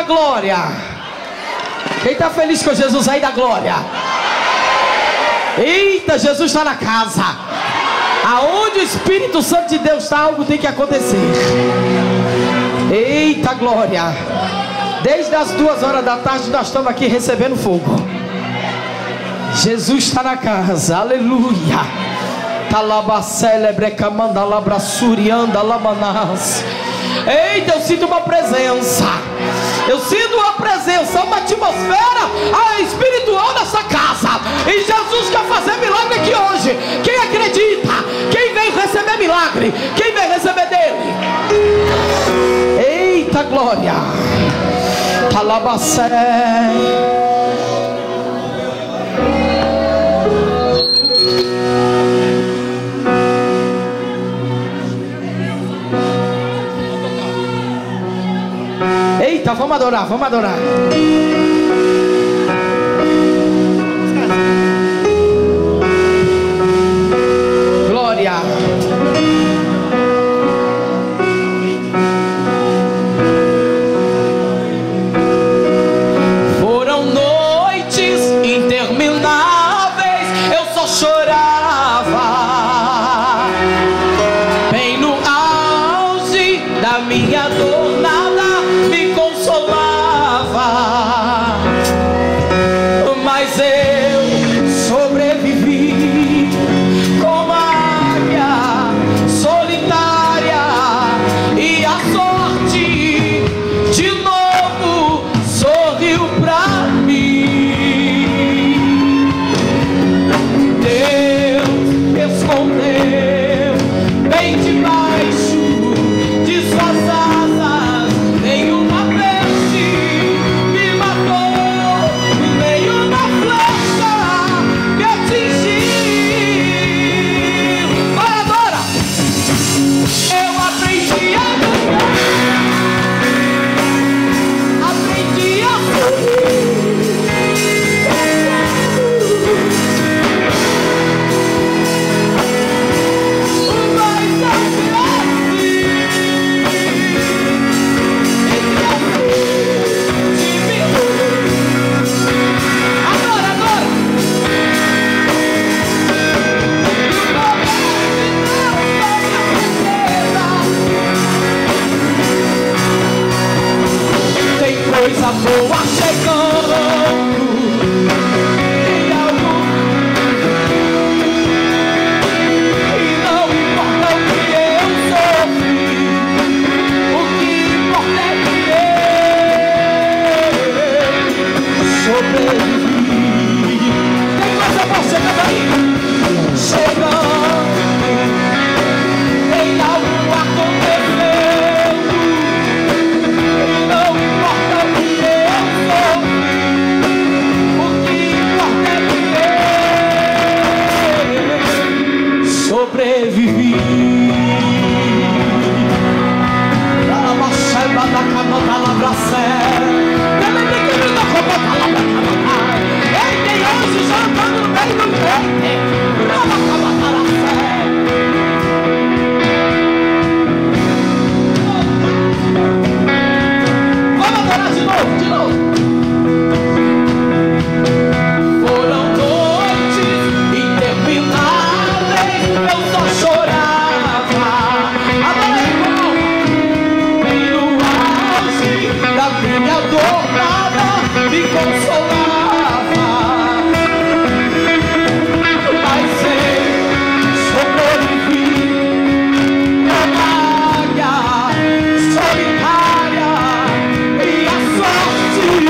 glória? Quem está feliz com Jesus aí da glória? Eita, Jesus está na casa. Aonde o Espírito Santo de Deus está, algo tem que acontecer. Eita glória. Desde as 2 horas da tarde nós estamos aqui recebendo fogo. Jesus está na casa, aleluia. Talaba celebre camanda labra surianda labanas. Eita, eu sinto uma presença. Eu sinto uma presença, uma atmosfera espiritual nessa casa. E Jesus quer fazer milagre aqui hoje. Quem acredita? Quem veio receber milagre? Quem veio receber dele? Eita glória. Talabacé. Eita, vamos adorar, vamos adorar. Glória. Foram noites intermináveis, eu só chorava. Bem no auge da minha dor, nada me consolava, mas eu sobrevivi como a águia solitária, e a sorte de novo sorriu pra mim. Deus escondeu bem debaixo de suas asas, nenhuma peste me matou, nenhuma flecha me atingiu. Vai agora! Eu aprendi a cantar, aprendi a sorrir. Mas não agora, agora! Tem coisa boa chegando. Tem algo. E não importa o que eu sofri, o que importa é que eu sobrevivi. Tem coisa boa chegando aí. Chegando. Tem algo acontecendo. Não importa o que eu sofri, o que importa é que eu sobrevivi. Alabacheba da cama da labracé. Ei, tem anjo já andando no meio do peito. Vamos adorar de novo, de novo. Foram noites intermináveis, eu só chorava. Adora, irmão. Bem no auge da minha dor, nada me consolava, mas eu sobrevivi como águia solitária, e a sorte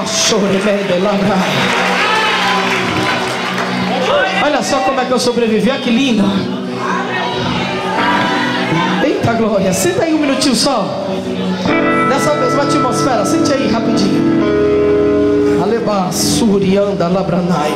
Olha só como é que eu sobrevivi, olha que lindo. Eita glória, senta aí um minutinho só. Nessa mesma atmosfera, sente aí rapidinho. Aleba surianda labranai.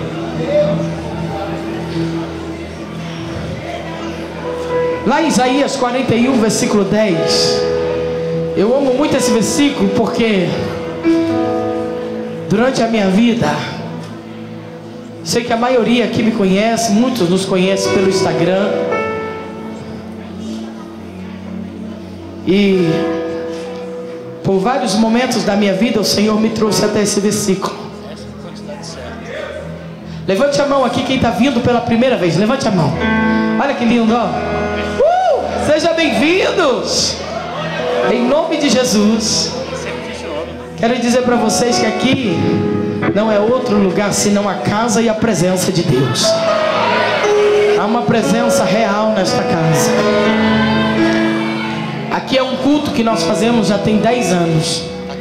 Lá em Isaías 41, versículo 10. Eu amo muito esse versículo porque durante a minha vida, sei que a maioria aqui me conhece, muitos nos conhecem pelo Instagram. E por vários momentos da minha vida o Senhor me trouxe até esse versículo. Levante a mão aqui quem está vindo pela primeira vez. Levante a mão. Olha que lindo, ó. Sejam bem-vindos. Em nome de Jesus. Quero dizer para vocês que aqui não é outro lugar senão a casa e a presença de Deus. Há uma presença real nesta casa. Aqui é um culto que nós fazemos já tem 10 anos.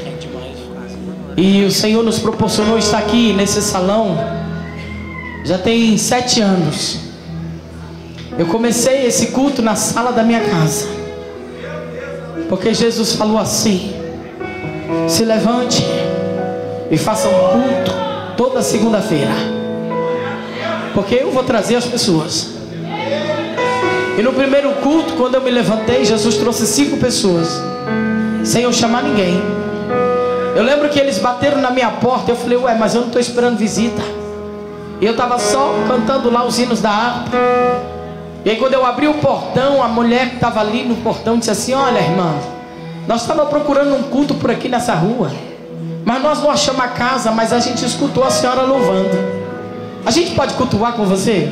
E o Senhor nos proporcionou estar aqui nesse salão já tem 7 anos. Eu comecei esse culto na sala da minha casa, porque Jesus falou assim: se levante e faça um culto toda segunda-feira, porque eu vou trazer as pessoas. E no primeiro culto, quando eu me levantei, Jesus trouxe 5 pessoas, sem eu chamar ninguém. Eu lembro que eles bateram na minha porta. Eu falei: ué, mas eu não estou esperando visita. E eu estava só cantando lá os hinos da harpa. E aí quando eu abri o portão, a mulher que estava ali no portão disse assim: olha, irmã, nós estávamos procurando um culto por aqui nessa rua, mas nós não achamos a casa, mas a gente escutou a senhora louvando. A gente pode cultuar com você?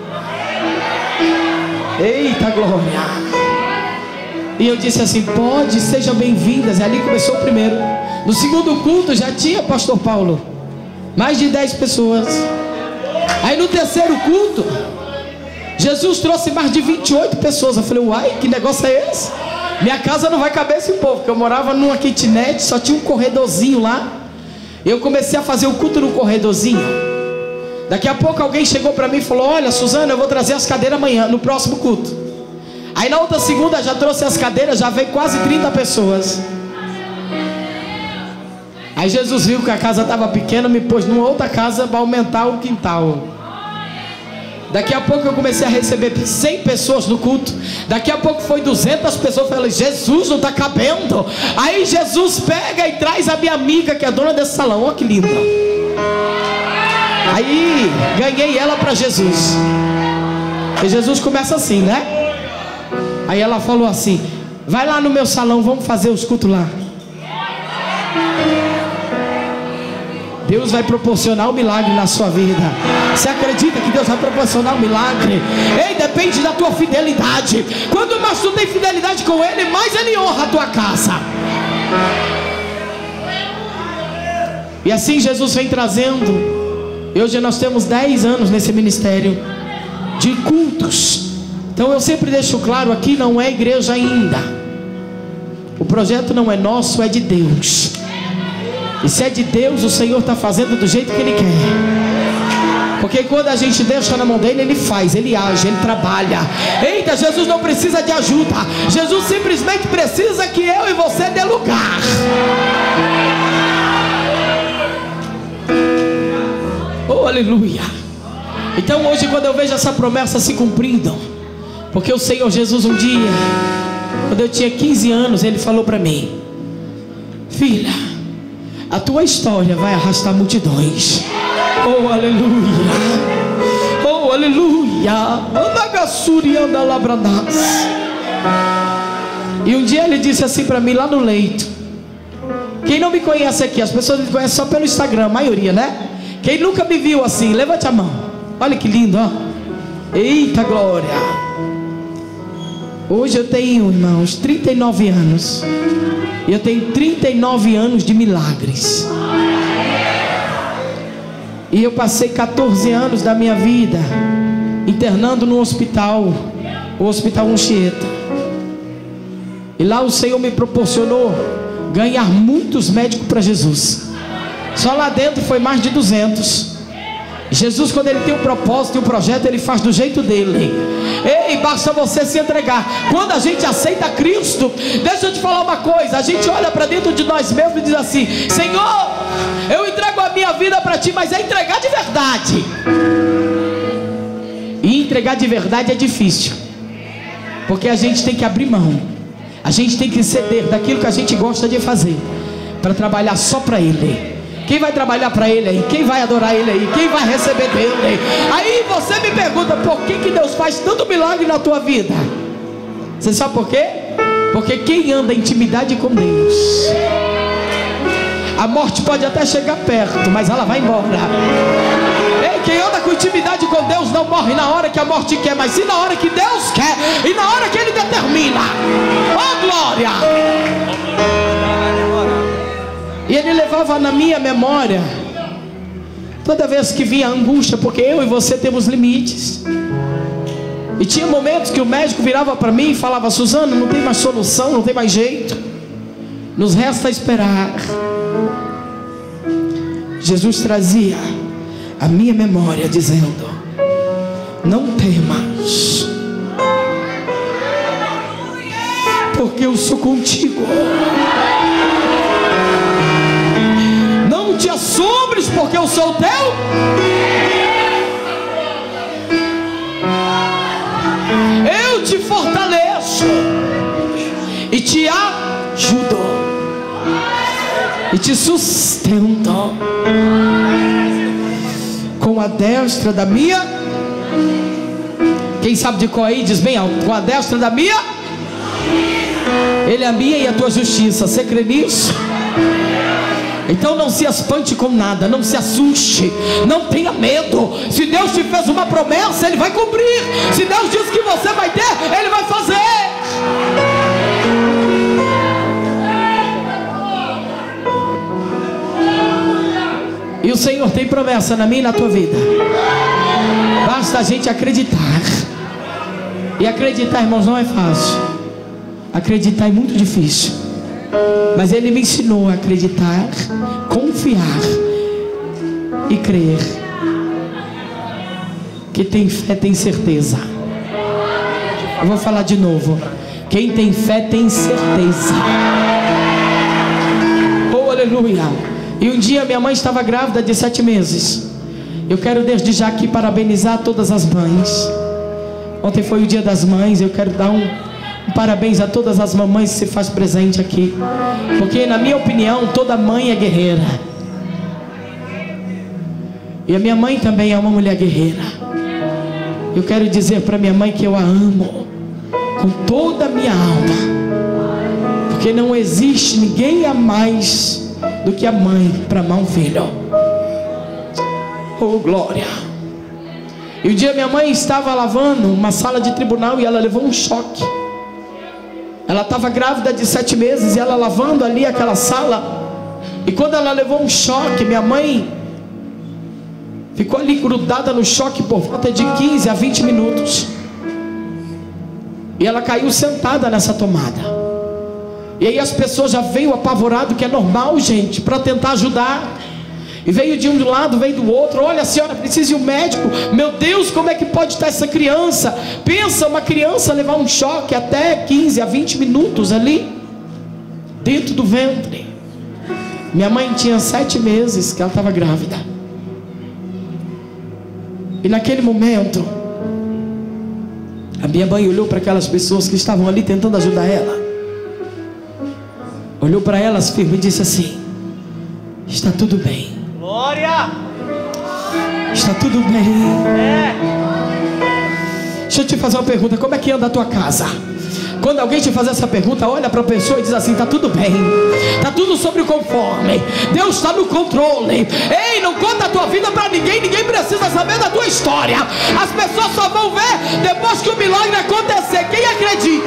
Eita glória! E eu disse assim: pode, sejam bem-vindas. E ali começou o primeiro. No segundo culto já tinha, pastor Paulo, mais de 10 pessoas. Aí no terceiro culto, Jesus trouxe mais de 28 pessoas. Eu falei: uai, que negócio é esse? Minha casa não vai caber esse povo, porque eu morava numa kitnet, só tinha um corredorzinho lá. Eu comecei a fazer o culto no corredorzinho. Daqui a pouco alguém chegou para mim e falou: olha, Suzana, eu vou trazer as cadeiras amanhã, no próximo culto. Aí na outra segunda já trouxe as cadeiras, já veio quase 30 pessoas. Aí Jesus viu que a casa estava pequena, me pôs numa outra casa para aumentar o quintal. Daqui a pouco eu comecei a receber 100 pessoas no culto. Daqui a pouco foi 200 pessoas. Eu falei: Jesus, não está cabendo. Aí Jesus pega e traz a minha amiga, que é a dona desse salão. Olha que linda. Aí ganhei ela para Jesus. E Jesus começa assim, né? Aí ela falou assim: vai lá no meu salão, vamos fazer os cultos lá. Deus vai proporcionar um milagre na sua vida. Você acredita que Deus vai proporcionar um milagre? Ei, depende da tua fidelidade. Quanto mais tu tem fidelidade com Ele, mais Ele honra a tua casa. E assim Jesus vem trazendo. E hoje nós temos 10 anos nesse ministério de cultos. Então eu sempre deixo claro, aqui não é igreja ainda. O projeto não é nosso, é de Deus. E se é de Deus, o Senhor está fazendo do jeito que Ele quer. Porque quando a gente deixa na mão dele, Ele faz, Ele age, Ele trabalha. Eita, Jesus não precisa de ajuda. Jesus simplesmente precisa que eu e você dê lugar. Oh, aleluia. Então hoje, quando eu vejo essa promessa se cumprindo, porque o Senhor Jesus um dia, quando eu tinha 15 anos, Ele falou para mim: filha, a tua história vai arrastar multidões. Oh, aleluia. Oh, aleluia. E um dia Ele disse assim para mim lá no leito. Quem não me conhece aqui, as pessoas me conhecem só pelo Instagram, a maioria, né? Quem nunca me viu assim, levante a mão. Olha que lindo, ó. Eita glória. Hoje eu tenho, irmãos, 39 anos. E eu tenho 39 anos de milagres. E eu passei 14 anos da minha vida internando no hospital, o Hospital Anchieta. E lá o Senhor me proporcionou ganhar muitos médicos para Jesus. Só lá dentro foi mais de 200. Jesus, quando ele tem um propósito e um projeto, ele faz do jeito dele. Ei, basta você se entregar. Quando a gente aceita Cristo, deixa eu te falar uma coisa, a gente olha para dentro de nós mesmos e diz assim: Senhor, eu entrego a minha vida para ti, mas é entregar de verdade. E entregar de verdade é difícil, porque a gente tem que abrir mão, a gente tem que ceder daquilo que a gente gosta de fazer, para trabalhar só para Ele. Quem vai trabalhar para Ele aí? Quem vai adorar Ele aí? Quem vai receber dele? Aí você me pergunta, por que Deus faz tanto milagre na tua vida? Você sabe por quê? Porque quem anda em intimidade com Deus, a morte pode até chegar perto, mas ela vai embora. Ei, quem anda com intimidade com Deus não morre na hora que a morte quer, mas sim na hora que Deus quer e na hora que Ele determina. Oh glória! E Ele levava na minha memória, toda vez que vinha a angústia, porque eu e você temos limites. E tinha momentos que o médico virava para mim e falava: Suzana, não tem mais solução, não tem mais jeito, nos resta esperar. Jesus trazia a minha memória dizendo: não temas, porque eu sou contigo. Não te assombres, porque eu sou teu. Eu te fortaleço e te ajudo e te sustento com a destra da minha. Quem sabe de qual aí diz bem alto: com a destra da minha. Ele é a minha e a tua justiça. Você crê nisso? Então não se espante com nada, não se assuste, não tenha medo. Se Deus te fez uma promessa, Ele vai cumprir. Se Deus disse que você vai ter, Ele vai fazer. E o Senhor tem promessa na minha e na tua vida. Basta a gente acreditar. E acreditar, irmãos, não é fácil. Acreditar é muito difícil. Mas Ele me ensinou a acreditar, confiar e crer. Que tem fé tem certeza. Eu vou falar de novo. Quem tem fé tem certeza. Oh, aleluia. E um dia minha mãe estava grávida de 7 meses. Eu quero desde já aqui parabenizar todas as mães. Ontem foi o dia das mães. Eu quero dar um parabéns a todas as mamães que se faz presente aqui, porque na minha opinião toda mãe é guerreira. E a minha mãe também é uma mulher guerreira. Eu quero dizer para minha mãe que eu a amo com toda a minha alma, porque não existe ninguém a mais do que a mãe para amar um filho. Oh glória. E um dia minha mãe estava lavando uma sala de tribunal e ela levou um choque. Ela estava grávida de 7 meses e ela lavando ali aquela sala. E quando ela levou um choque, minha mãe ficou ali grudada no choque por volta de 15 a 20 minutos. E ela caiu sentada nessa tomada. E aí as pessoas já veio apavorado, que é normal, gente, para tentar ajudar. E veio de um lado, veio do outro. Olha, a senhora precisa de um médico. Meu Deus, como é que pode estar essa criança? Pensa, uma criança levar um choque até 15 a 20 minutos ali dentro do ventre. Minha mãe tinha 7 meses que ela estava grávida. E naquele momento a minha mãe olhou para aquelas pessoas que estavam ali tentando ajudar ela. Olhou para elas firme e disse assim: está tudo bem. Glória! Está tudo bem. Deixa eu te fazer uma pergunta: como é que anda a tua casa? Quando alguém te fazer essa pergunta, olha para a pessoa e diz assim: está tudo bem, está tudo sobre o conforme, Deus está no controle. Ei, não conta a tua vida para ninguém, ninguém precisa saber da tua história. As pessoas só vão ver depois que o milagre acontecer. Quem acredita?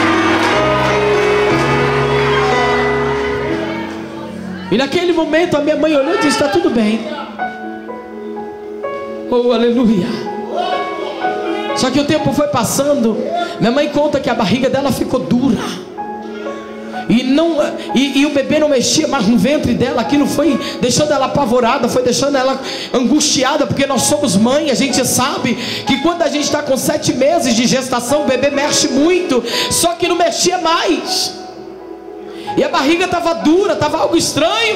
E naquele momento a minha mãe olhou e disse: está tudo bem. Oh, aleluia. Só que o tempo foi passando. Minha mãe conta que a barriga dela ficou dura. E e o bebê não mexia mais no ventre dela. Aquilo foi deixando ela apavorada, foi deixando ela angustiada, porque nós somos mãe, a gente sabe que quando a gente está com 7 meses de gestação, o bebê mexe muito, só que não mexia mais, e a barriga estava dura, estava algo estranho,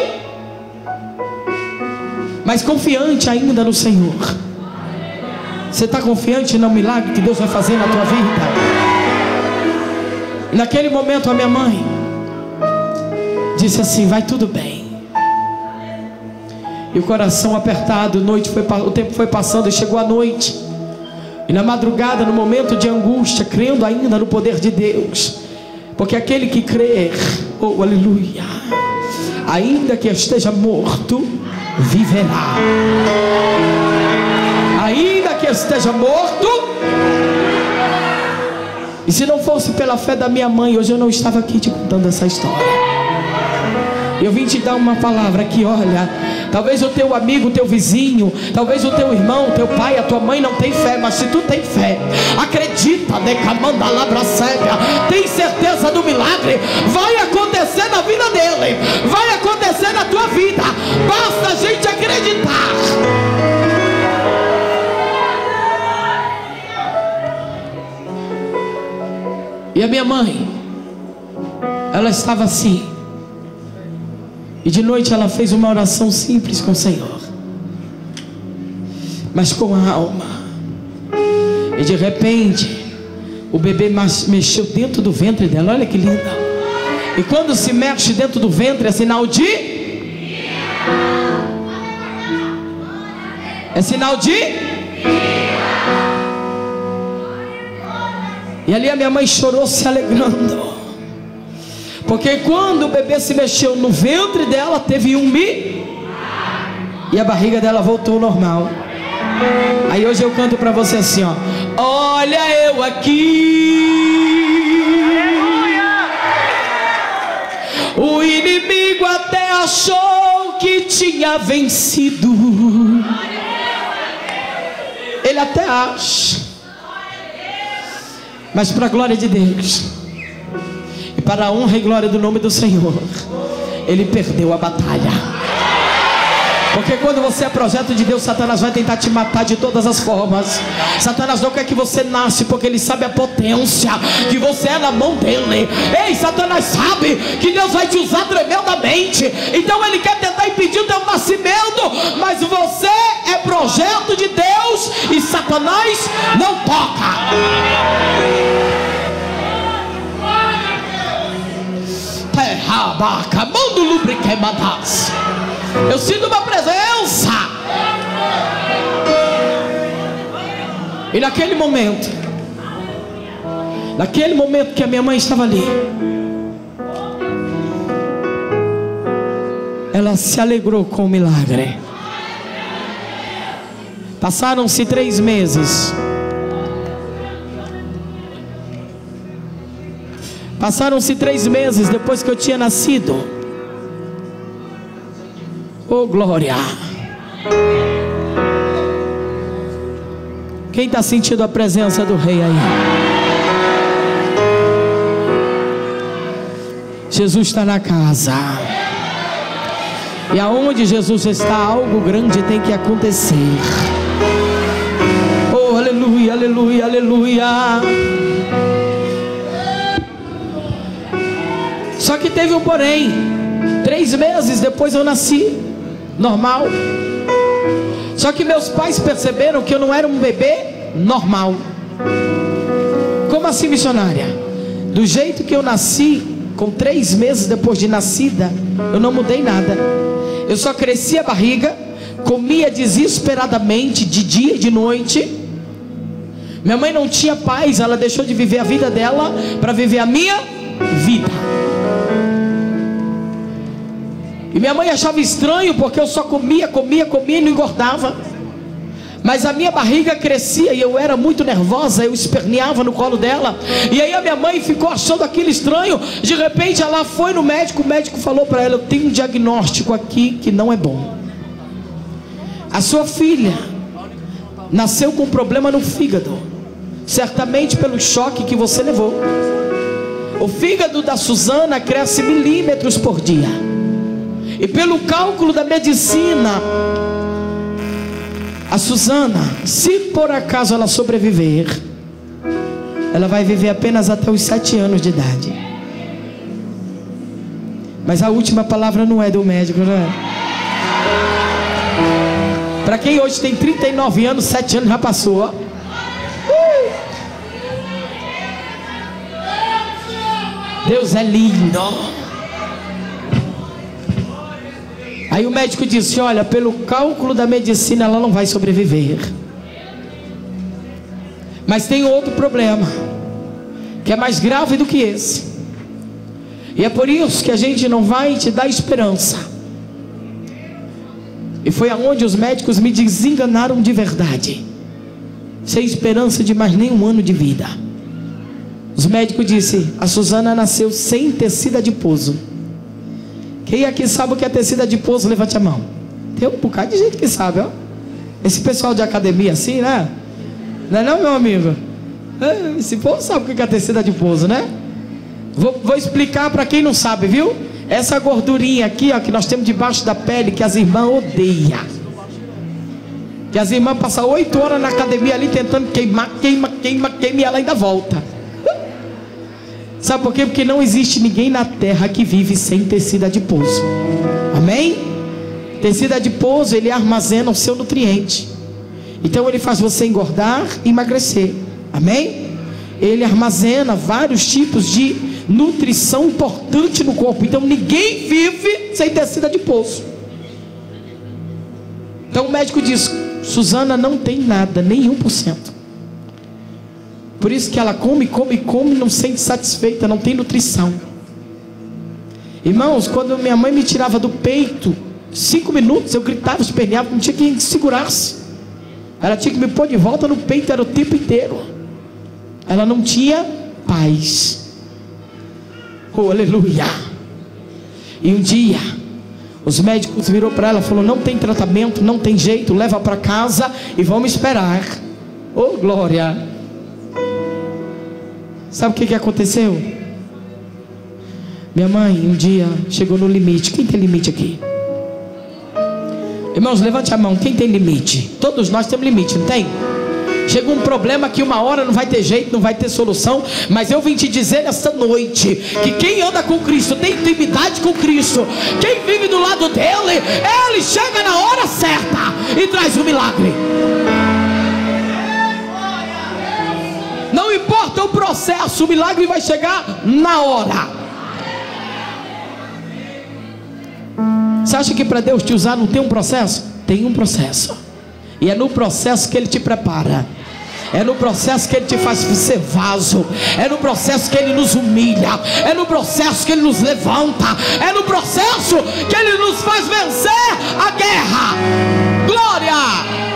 mas confiante ainda no Senhor. Você está confiante no milagre que Deus vai fazer na tua vida? Naquele momento a minha mãe disse assim: vai tudo bem. E o coração apertado, o tempo foi passando e chegou a noite. E na madrugada, no momento de angústia, crendo ainda no poder de Deus, porque aquele que crer, oh aleluia, ainda que esteja morto, viverá. Ainda que esteja morto. E se não fosse pela fé da minha mãe, hoje eu não estava aqui te contando essa história. Eu vim te dar uma palavra aqui, olha. Talvez o teu amigo, o teu vizinho, talvez o teu irmão, o teu pai, a tua mãe não tem fé, mas se tu tem fé, acredita, decamanda labra sébia, tem certeza do milagre, vai acontecer na vida dele, vai acontecer na tua vida, basta a gente acreditar. E a minha mãe, ela estava assim, e de noite ela fez uma oração simples com o Senhor, mas com a alma. E de repente o bebê mexeu dentro do ventre dela. Olha que linda. E quando se mexe dentro do ventre é sinal de... é sinal de... E ali a minha mãe chorou se alegrando, porque quando o bebê se mexeu no ventre dela, teve e a barriga dela voltou ao normal. Aí hoje eu canto para você assim, ó: olha eu aqui, o inimigo até achou que tinha vencido, ele até acha, mas para a glória de Deus e para a honra e glória do nome do Senhor, ele perdeu a batalha. Porque quando você é projeto de Deus, Satanás vai tentar te matar de todas as formas. Satanás não quer que você nasce, porque ele sabe a potência que você é na mão dele. Ei, Satanás sabe que Deus vai te usar tremendamente, então ele quer tentar impedir o teu nascimento. Mas você é projeto de Deus e Satanás não toca. Eu sinto uma presença. E naquele momento que a minha mãe estava ali, ela se alegrou com o milagre. Passaram-se 3 meses. Passaram-se 3 meses depois que eu tinha nascido. Oh glória! Quem está sentindo a presença do Rei aí? Jesus está na casa. E aonde Jesus está, algo grande tem que acontecer. Oh aleluia, aleluia, aleluia. Só que teve um porém. 3 meses depois eu nasci normal. Só que meus pais perceberam que eu não era um bebê normal. Como assim, missionária? Do jeito que eu nasci, com 3 meses depois de nascida, eu não mudei nada. Eu só cresci a barriga, comia desesperadamente de dia e de noite. Minha mãe não tinha paz, ela deixou de viver a vida dela para viver a minha vida. E minha mãe achava estranho, porque eu só comia e não engordava. Mas a minha barriga crescia e eu era muito nervosa, eu esperneava no colo dela. E aí a minha mãe ficou achando aquilo estranho. De repente ela foi no médico, o médico falou para ela: eu tenho um diagnóstico aqui que não é bom. A sua filha nasceu com um problema no fígado, certamente pelo choque que você levou. O fígado da Suzana cresce milímetros por dia. E pelo cálculo da medicina, a Suzana, se por acaso ela sobreviver, ela vai viver apenas até os 7 anos de idade. Mas a última palavra não é do médico, né? Para quem hoje tem 39 anos, 7 anos já passou, ó. Deus é lindo. Aí o médico disse: olha, pelo cálculo da medicina ela não vai sobreviver. Mas tem outro problema, que é mais grave do que esse. E é por isso que a gente não vai te dar esperança. E foi aonde os médicos me desenganaram de verdade. Sem esperança de mais nenhum ano de vida. Os médicos disseram: a Suzana nasceu sem tecido adiposo. Quem aqui sabe o que é tecido adiposo? Levante a mão. Tem um bocado de gente que sabe, ó. Esse pessoal de academia assim, né? Não é não, meu amigo? Esse povo sabe o que é tecido adiposo, né? Vou explicar para quem não sabe, viu? Essa gordurinha aqui, ó, que nós temos debaixo da pele, que as irmãs odeiam. Que as irmãs passam 8 horas na academia ali tentando queimar, e ela ainda volta. Sabe por quê? Porque não existe ninguém na terra que vive sem tecido adiposo. Amém? Tecido adiposo, ele armazena o seu nutriente. Então ele faz você engordar e emagrecer. Amém? Ele armazena vários tipos de nutrição importante no corpo. Então ninguém vive sem tecido adiposo. Então o médico diz: Suzana não tem nada, nem 1%. Por isso que ela come, não se sente satisfeita, não tem nutrição. Irmãos, quando minha mãe me tirava do peito, 5 minutos eu gritava, esperneava, não tinha quem segurasse. Ela tinha que me pôr de volta no peito, era o tempo inteiro. Ela não tinha paz. Oh, aleluia. E um dia os médicos virou para ela e falou: não tem tratamento, não tem jeito, leva para casa e vamos esperar. Oh, glória. Sabe o que aconteceu? Minha mãe um dia chegou no limite. Quem tem limite aqui? Irmãos, levante a mão. Quem tem limite? Todos nós temos limite, não tem? Chega um problema que uma hora não vai ter jeito, não vai ter solução. Mas eu vim te dizer nesta noite que quem anda com Cristo, tem intimidade com Cristo, quem vive do lado dele, ele chega na hora certa e traz o milagre. Não importa o processo, o milagre vai chegar na hora. Você acha que para Deus te usar não tem um processo? Tem um processo. E é no processo que Ele te prepara. É no processo que Ele te faz ser vaso. É no processo que Ele nos humilha. É no processo que Ele nos levanta. É no processo que Ele nos faz vencer a guerra. Glória!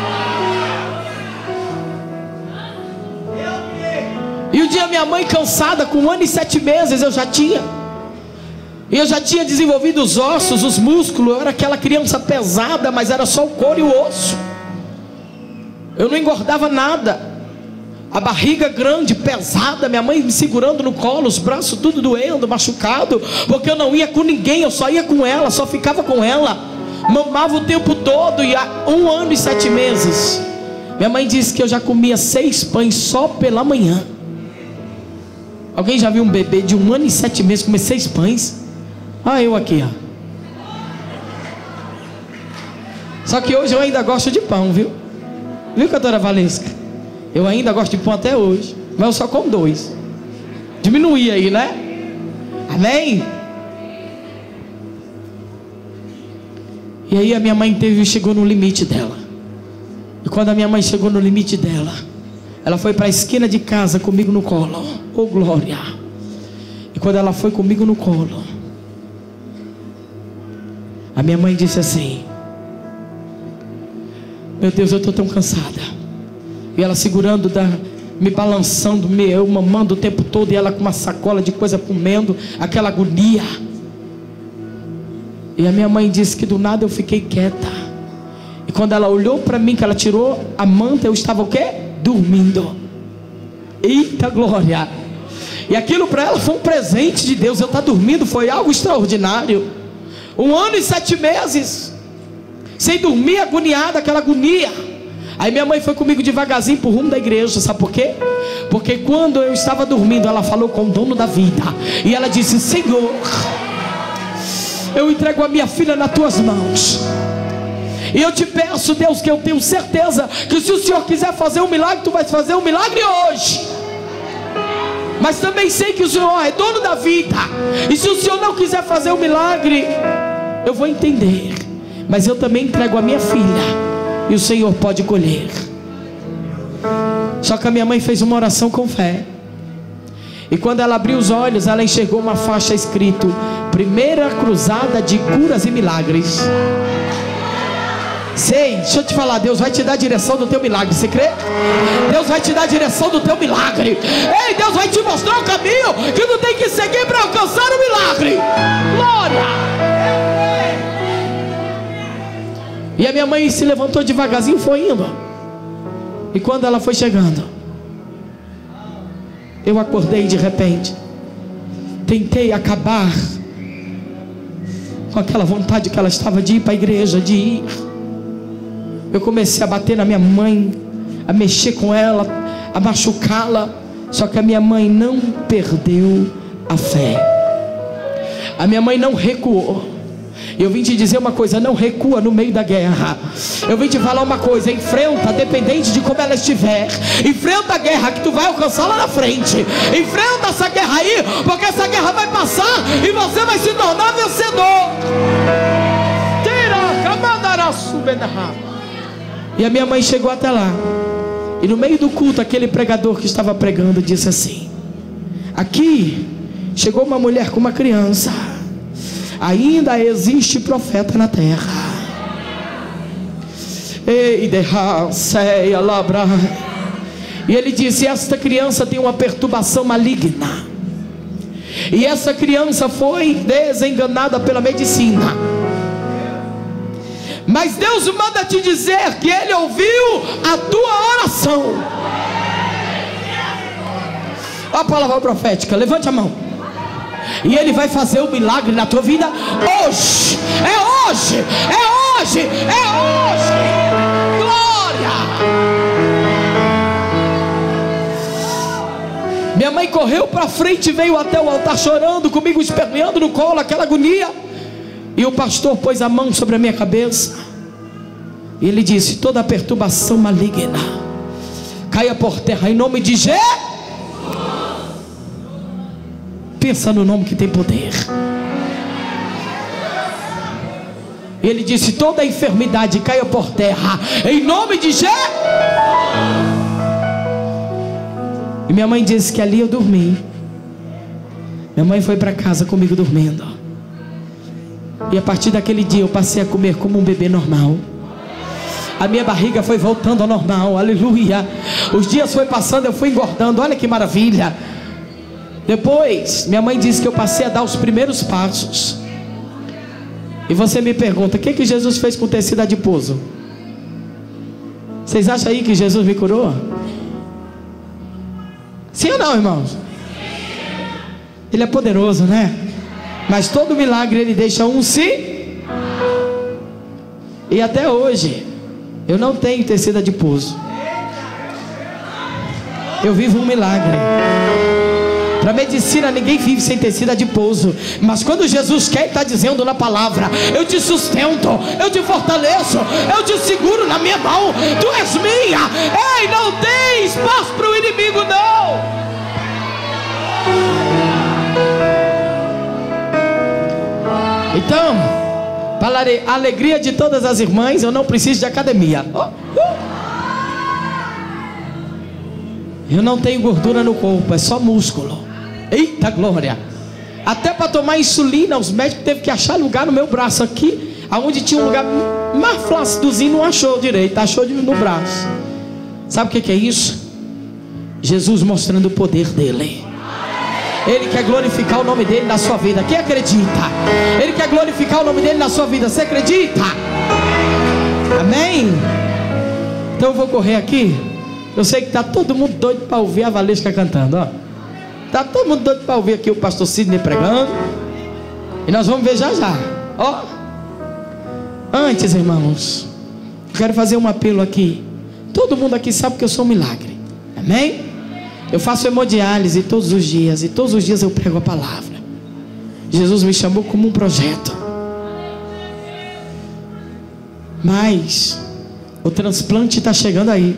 E um dia minha mãe, cansada, com 1 ano e 7 meses, eu já tinha desenvolvido os ossos, os músculos. Eu era aquela criança pesada, mas era só o couro e o osso. Eu não engordava nada. A barriga grande, pesada, minha mãe me segurando no colo, os braços tudo doendo, machucado, porque eu não ia com ninguém, eu só ia com ela, só ficava com ela. Mamava o tempo todo. E há 1 ano e 7 meses, minha mãe disse que eu já comia 6 pães só pela manhã. Alguém já viu um bebê de 1 ano e 7 meses comer 6 pães? Ah, eu aqui, ó. Só que hoje eu ainda gosto de pão, viu? Viu, cantora Valesca? Eu ainda gosto de pão até hoje, mas eu só como 2. Diminuí aí, né? Amém? E aí a minha mãe chegou no limite dela. E quando a minha mãe chegou no limite dela, ela foi para a esquina de casa comigo no colo. Oh, glória! E quando ela foi comigo no colo, a minha mãe disse assim: meu Deus, eu estou tão cansada. E ela segurando, me balançando, eu mamando o tempo todo, e ela com uma sacola de coisa comendo, aquela agonia. E a minha mãe disse que do nada eu fiquei quieta. E quando ela olhou para mim, que ela tirou a manta, eu estava o quê? Dormindo. Eita glória! E aquilo para ela foi um presente de Deus. Eu estar dormindo foi algo extraordinário. 1 ano e 7 meses sem dormir, agoniada, aquela agonia. Aí minha mãe foi comigo devagarzinho para o rumo da igreja. Sabe por quê? Porque quando eu estava dormindo, ela falou com o dono da vida, e ela disse: Senhor, eu entrego a minha filha nas tuas mãos, e eu te peço, Deus, que eu tenho certeza que se o Senhor quiser fazer um milagre, tu vai fazer um milagre hoje. Mas também sei que o Senhor é dono da vida, e se o Senhor não quiser fazer um milagre, eu vou entender. Mas eu também entrego a minha filha, e o Senhor pode colher. Só que a minha mãe fez uma oração com fé, e quando ela abriu os olhos, ela enxergou uma faixa escrito: Primeira Cruzada de Curas e Milagres. Sei, deixa eu te falar, Deus vai te dar a direção do teu milagre. Você crê? Deus vai te dar a direção do teu milagre. Ei, Deus vai te mostrar o caminho que tu tem que seguir para alcançar o milagre. Glória! E a minha mãe se levantou devagarzinho e foi indo. E quando ela foi chegando, eu acordei de repente. Tentei acabar com aquela vontade que ela estava de ir para a igreja, de ir. Eu comecei a bater na minha mãe, a mexer com ela, a machucá-la. Só que a minha mãe não perdeu a fé. A minha mãe não recuou. Eu vim te dizer uma coisa: não recua no meio da guerra. Eu vim te falar uma coisa: enfrenta, dependente de como ela estiver. Enfrenta a guerra que tu vai alcançar lá na frente. Enfrenta essa guerra aí, porque essa guerra vai passar e você vai se tornar vencedor. E a minha mãe chegou até lá, e no meio do culto, aquele pregador que estava pregando disse assim: aqui chegou uma mulher com uma criança. Ainda existe profeta na terra. E ele disse: esta criança tem uma perturbação maligna, e essa criança foi desenganada pela medicina. Mas Deus manda te dizer que Ele ouviu a tua oração. A palavra profética, levante a mão. E Ele vai fazer um milagre na tua vida hoje. É hoje, é hoje, é hoje. Glória. Minha mãe correu para frente, veio até o altar chorando comigo, esperneando no colo, aquela agonia. E o pastor pôs a mão sobre a minha cabeça, e ele disse: toda perturbação maligna caia por terra em nome de Jesus. Pensa no nome que tem poder. E ele disse: toda enfermidade caia por terra em nome de Jesus. E minha mãe disse que ali eu dormi. Minha mãe foi para casa comigo dormindo. E a partir daquele dia eu passei a comer como um bebê normal. A minha barriga foi voltando ao normal. Aleluia. Os dias foi passando, eu fui engordando. Olha que maravilha. Depois minha mãe disse que eu passei a dar os primeiros passos. E você me pergunta: o que Jesus fez com o tecido adiposo? Vocês acham aí que Jesus me curou? Sim ou não, irmãos? Ele é poderoso, né? Mas todo milagre Ele deixa um sim. E até hoje eu não tenho tecido adiposo. Eu vivo um milagre. Para medicina ninguém vive sem tecido adiposo. Mas quando Jesus quer, está dizendo na palavra: eu te sustento, eu te fortaleço, eu te seguro na minha mão, tu és minha. Ei, não tem espaço para o inimigo, não. Então, para a alegria de todas as irmãs, eu não preciso de academia. Eu não tenho gordura no corpo, é só músculo. Eita glória. Até para tomar insulina, os médicos teve que achar lugar no meu braço aqui, aonde tinha um lugar mais flácidozinho, não achou direito, achou no braço. Sabe o que é isso? Jesus mostrando o poder dele. Ele quer glorificar o nome dele na sua vida. Quem acredita? Ele quer glorificar o nome dele na sua vida. Você acredita? Amém? Então eu vou correr aqui. Eu sei que está todo mundo doido para ouvir a Valesca cantando, ó. Tá todo mundo doido para ouvir aqui o pastor Sidney pregando. E nós vamos ver já já. Ó. Antes, irmãos, quero fazer um apelo aqui. Todo mundo aqui sabe que eu sou um milagre. Amém? Eu faço hemodiálise todos os dias. E todos os dias eu prego a palavra. Jesus me chamou como um projeto. Mas o transplante está chegando aí.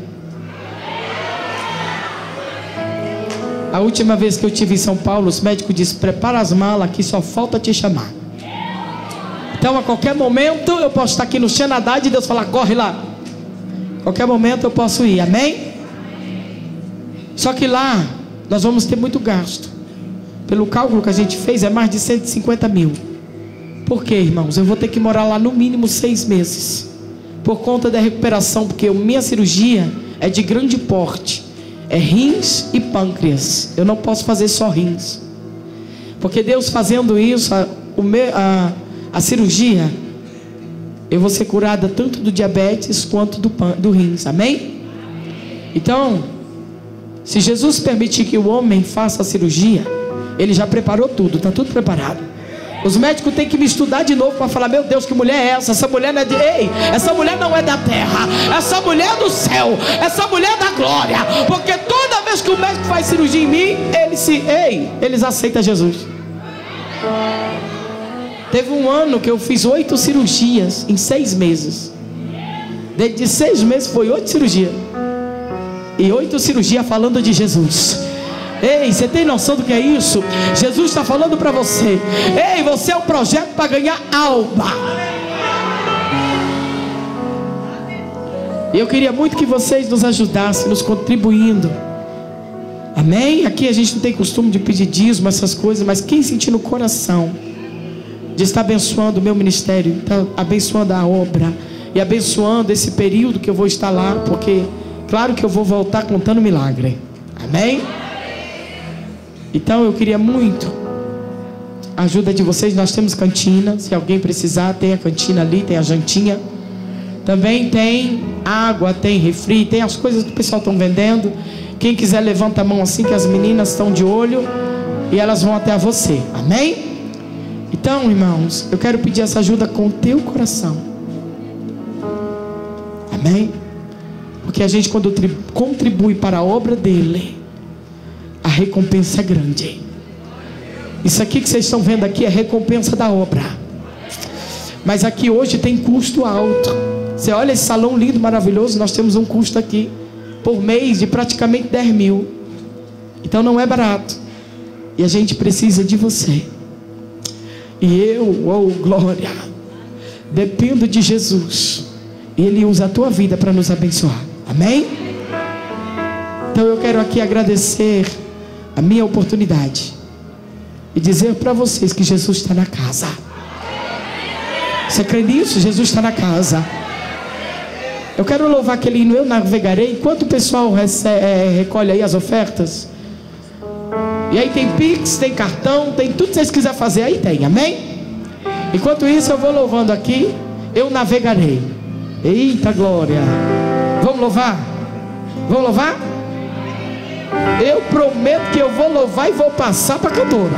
A última vez que eu estive em São Paulo, os médicos disseram: prepara as malas, aqui só falta te chamar. Então a qualquer momento eu posso estar aqui no Xanadá e Deus falar: corre lá. A qualquer momento eu posso ir, amém? Só que lá nós vamos ter muito gasto. Pelo cálculo que a gente fez, é mais de 150 mil. Por quê, irmãos? Eu vou ter que morar lá no mínimo 6 meses. Por conta da recuperação, porque a minha cirurgia é de grande porte. É rins e pâncreas. Eu não posso fazer só rins. Porque Deus fazendo isso, a cirurgia, eu vou ser curada tanto do diabetes quanto do rins. Amém? Então, se Jesus permitir que o homem faça a cirurgia, ele já preparou tudo, está tudo preparado. Os médicos têm que me estudar de novo para falar: meu Deus, que mulher é essa? Essa mulher não é de... Ei, essa mulher não é da terra, essa mulher é do céu, essa mulher é da glória. Porque toda vez que o médico faz cirurgia em mim, eles aceitam Jesus. Teve um ano que eu fiz 8 cirurgias em 6 meses. De 6 meses foi 8 cirurgias. E 8 cirurgias falando de Jesus. Ei, você tem noção do que é isso? Jesus está falando para você: ei, você é um projeto para ganhar alma. E eu queria muito que vocês nos ajudassem, nos contribuindo. Amém? Aqui a gente não tem costume de pedir dízimo, essas coisas. Mas quem sentir no coração de estar abençoando o meu ministério, está abençoando a obra e abençoando esse período que eu vou estar lá, porque claro que eu vou voltar contando milagre. Amém? Então eu queria muito a ajuda de vocês. Nós temos cantina, se alguém precisar, tem a cantina ali, tem a jantinha. Também tem água, tem refri, tem as coisas que o pessoal estão vendendo. Quem quiser levanta a mão assim, que as meninas estão de olho e elas vão até você. Amém? Então, irmãos, eu quero pedir essa ajuda com o teu coração. Amém? Porque a gente, quando contribui para a obra dele, a recompensa é grande. Isso aqui que vocês estão vendo aqui é recompensa da obra. Mas aqui hoje tem custo alto. Você olha esse salão lindo, maravilhoso. Nós temos um custo aqui por mês de praticamente 10 mil. Então não é barato. E a gente precisa de você. E eu, oh glória, dependo de Jesus. E Ele usa a tua vida para nos abençoar. Amém? Então eu quero aqui agradecer a minha oportunidade e dizer para vocês que Jesus está na casa. Você crê nisso? Jesus está na casa. Eu quero louvar aquele hino: eu navegarei. Enquanto o pessoal recolhe aí as ofertas, e aí tem Pix, tem cartão, tem tudo que vocês quiserem fazer aí, tem, amém? Enquanto isso eu vou louvando aqui: eu navegarei. Eita glória! Vamos louvar? Vamos louvar? Eu prometo que eu vou louvar e vou passar para a cantora.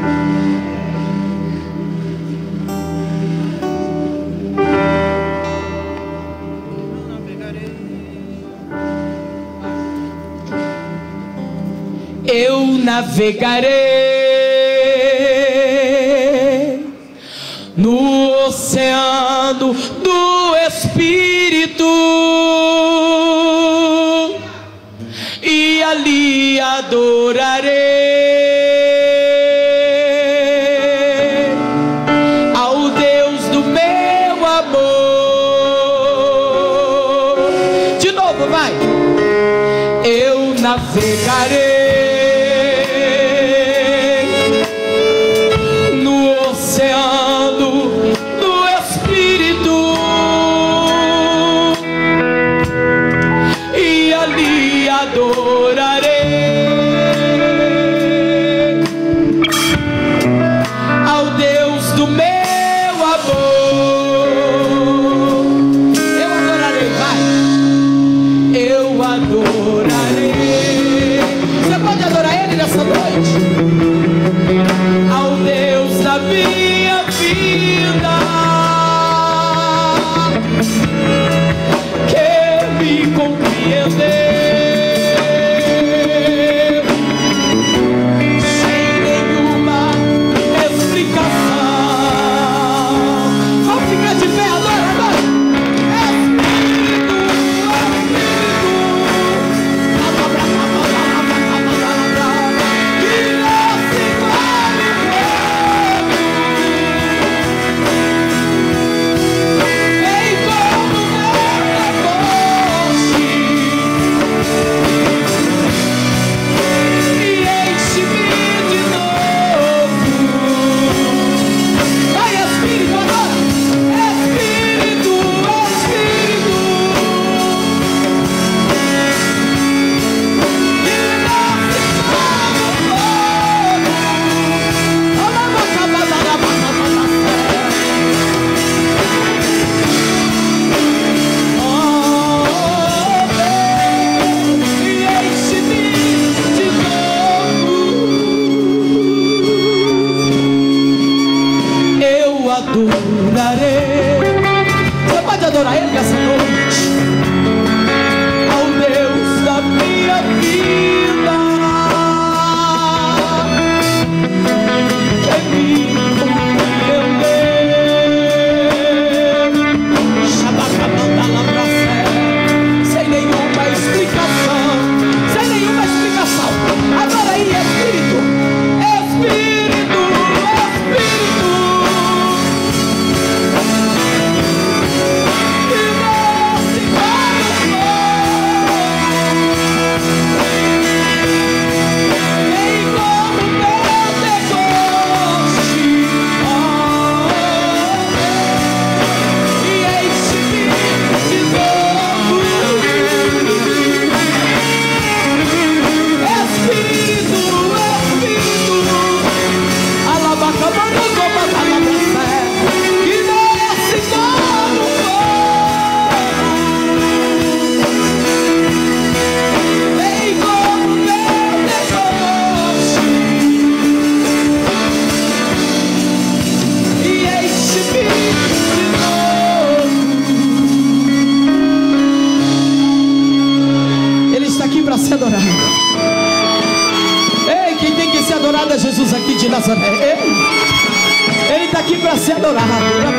Eu navegarei no oceano do Espírito, e ali adorarei ao Deus do meu amor. De novo, vai. Eu navegarei no oceano do Espírito, e ali adorarei ao Deus do meu amor. Eu adorarei, vai. Eu adorarei. minha vida, que me compreendeu. Jesus aqui de Nazaré, Ele está aqui para ser adorado.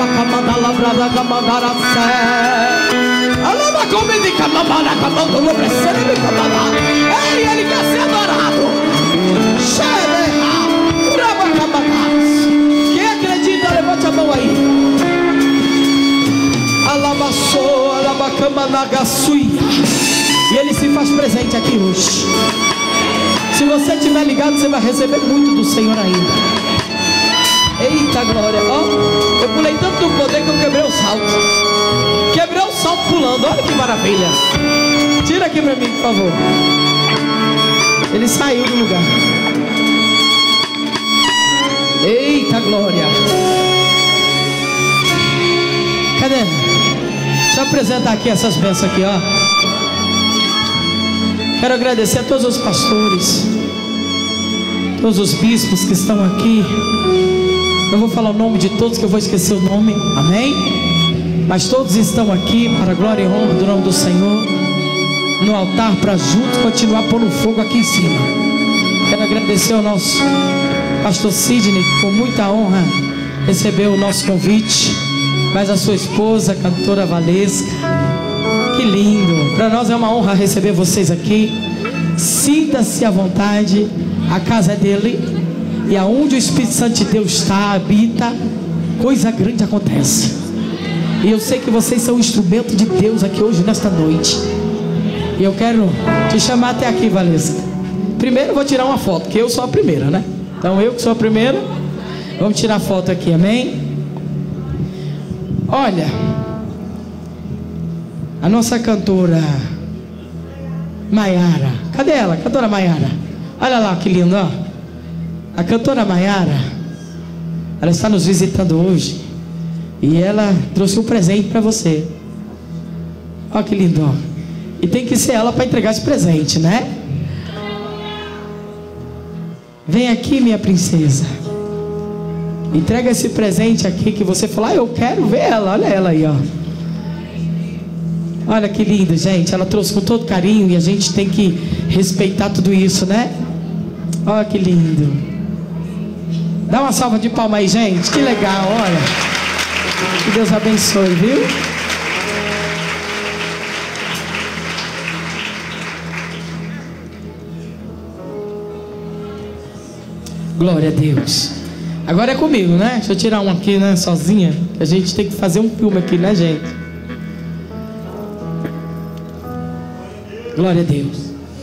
Ei, Ele quer ser adorado. Quem acredita, levante a mão aí. E Ele se faz presente aqui hoje. Se você estiver ligado, você vai receber muito do Senhor ainda. Eita glória, ó. Eu pulei tanto do poder que eu quebrei o salto. Quebrei o salto pulando, olha que maravilha. Tira aqui pra mim, por favor. Ele saiu do lugar. Eita glória. Cadê? Deixa eu apresentar aqui essas bênçãos aqui, ó. Quero agradecer a todos os pastores, todos os bispos que estão aqui. Eu vou falar o nome de todos, que eu vou esquecer o nome, amém? Mas todos estão aqui para a glória e honra do nome do Senhor, no altar, para juntos continuar pondo fogo aqui em cima. Quero agradecer ao nosso pastor Sidney, que com muita honra recebeu o nosso convite, mas a sua esposa, a cantora Valesca. Que lindo, para nós é uma honra receber vocês aqui. Sinta-se à vontade, a casa é dele, e aonde o Espírito Santo de Deus está, habita, coisa grande acontece. E eu sei que vocês são um instrumento de Deus aqui hoje, nesta noite. E eu quero te chamar até aqui, Valesca. Primeiro eu vou tirar uma foto, porque eu sou a primeira, né? Então eu que sou a primeira, vamos tirar foto aqui, amém? Olha, a nossa cantora Maiara, cadê ela? Cantora Maiara, olha lá que lindo, ó. A cantora Maiara, ela está nos visitando hoje, e ela trouxe um presente para você. Ó que lindo, ó. E tem que ser ela para entregar esse presente, né? Vem aqui, minha princesa. Entrega esse presente aqui que você falou, eu quero ver ela. Olha ela aí, ó. Olha que lindo, gente. Ela trouxe com todo carinho e a gente tem que respeitar tudo isso, né? Olha que lindo. Dá uma salva de palmas aí, gente. Que legal, olha. Que Deus abençoe, viu? Glória a Deus. Agora é comigo, né? Deixa eu tirar um aqui, né? Sozinha. A gente tem que fazer um filme aqui, né, gente? Glória a Deus.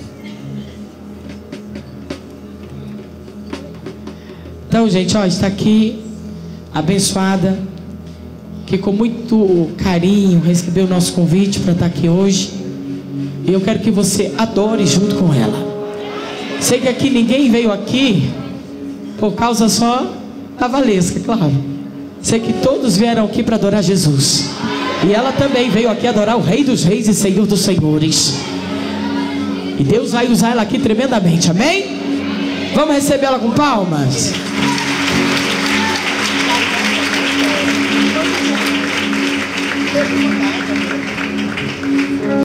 Então, gente, ó, está aqui abençoada, que com muito carinho recebeu o nosso convite para estar aqui hoje. E eu quero que você adore junto com ela. Sei que aqui ninguém veio aqui por causa só da Valesca, claro. Sei que todos vieram aqui para adorar Jesus. E ela também veio aqui adorar o Rei dos Reis e Senhor dos Senhores. E Deus vai usar ela aqui tremendamente, amém? Vamos receber ela com palmas.